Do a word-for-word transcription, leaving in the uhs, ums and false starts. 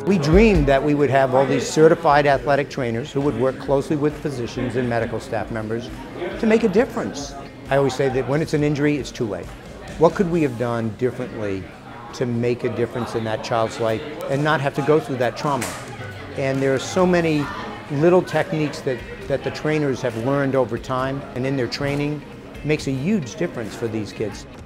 We dreamed that we would have all these certified athletic trainers who would work closely with physicians and medical staff members to make a difference. I always say that when it's an injury, it's too late. What could we have done differently to make a difference in that child's life and not have to go through that trauma? And there are so many little techniques that, that the trainers have learned over time and in their training makes a huge difference for these kids.